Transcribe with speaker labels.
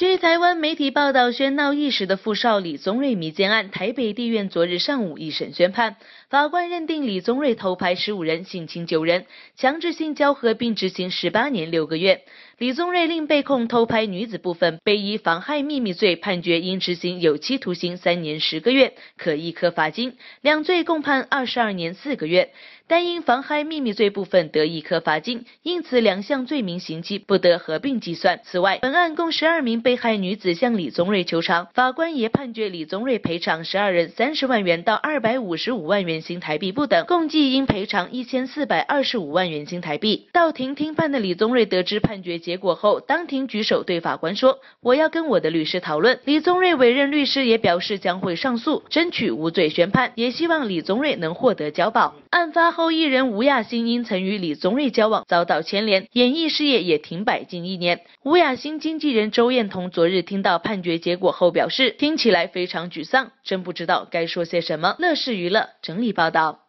Speaker 1: 据台湾媒体报道，喧闹一时的富少李宗瑞迷奸案，台北地院昨日上午一审宣判，法官认定李宗瑞偷拍15人，性侵9人，强制性交合并执行18年6个月。李宗瑞另被控偷拍女子部分，被以妨害秘密罪判决应执行有期徒刑3年10个月，可一科罚金，两罪共判22年4个月。但因妨害秘密罪部分得一科罚金，因此2项罪名刑期不得合并计算。此外，本案共12名被害女子向李宗瑞求偿，法官也判决李宗瑞赔偿12人30万元到255万元新台币不等，共计应赔偿1425万元新台币。到庭听判的李宗瑞得知判决结果后，当庭举手对法官说：“我要跟我的律师讨论。”李宗瑞委任律师也表示将会上诉，争取无罪宣判，也希望李宗瑞能获得交保。案发后，艺人吴雅欣因曾与李宗瑞交往遭到牵连，演艺事业也停摆近1年。吴雅欣经纪人周彦彤昨日听到判决结果后表示，听起来非常沮丧，真不知道该说些什么。乐视娱乐整理报道。